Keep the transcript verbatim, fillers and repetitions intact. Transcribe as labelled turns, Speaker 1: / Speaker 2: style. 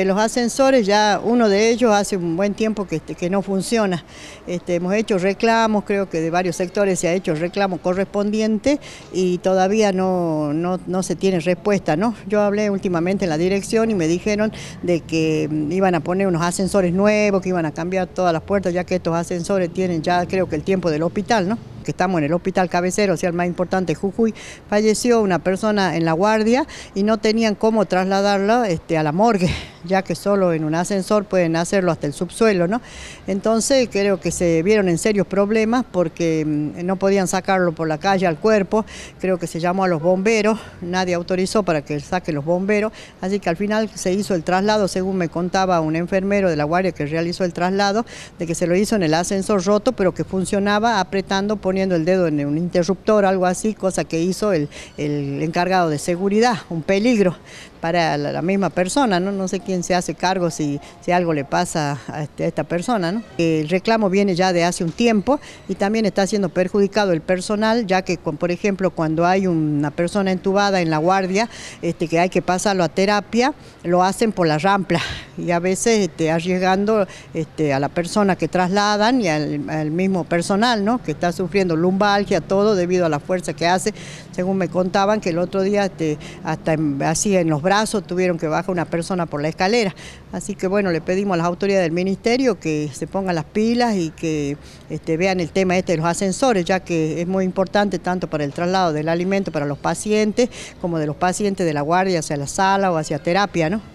Speaker 1: Los ascensores, ya uno de ellos hace un buen tiempo que, que no funciona. Este, hemos hecho reclamos, creo que de varios sectores se ha hecho reclamo correspondiente y todavía no, no, no se tiene respuesta, ¿no? Yo hablé últimamente en la dirección y me dijeron de que iban a poner unos ascensores nuevos, que iban a cambiar todas las puertas, ya que estos ascensores tienen ya creo que el tiempo del hospital, ¿no? Que estamos en el hospital cabecero, o sea, el más importante, Jujuy. Falleció una persona en La Guardia y no tenían cómo trasladarla este, a la morgue, ya que solo en un ascensor pueden hacerlo hasta el subsuelo, ¿no? Entonces creo que se vieron en serios problemas porque no podían sacarlo por la calle al cuerpo. Creo que se llamó a los bomberos, nadie autorizó para que saquen los bomberos, así que al final se hizo el traslado, según me contaba un enfermero de La Guardia que realizó el traslado, de que se lo hizo en el ascensor roto, pero que funcionaba apretando, poniendo el dedo en un interruptor, algo así, cosa que hizo el, el encargado de seguridad, un peligro para la, la misma persona, ¿no? No sé quién se hace cargo si, si algo le pasa a, este, a esta persona, ¿no? El reclamo viene ya de hace un tiempo y también está siendo perjudicado el personal, ya que, por ejemplo, cuando hay una persona entubada en La Guardia, este, que hay que pasarlo a terapia, lo hacen por la rampla y a veces este, arriesgando este, a la persona que trasladan y al, al mismo personal, ¿no? Que está sufriendo lumbalgia, todo debido a la fuerza que hace. Según me contaban que el otro día este, hasta en, así en los brazos tuvieron que bajar una persona por la escalera. Así que bueno, le pedimos a las autoridades del ministerio que se pongan las pilas y que este, vean el tema este de los ascensores, ya que es muy importante tanto para el traslado del alimento para los pacientes como de los pacientes de La Guardia hacia la sala o hacia terapia, ¿no?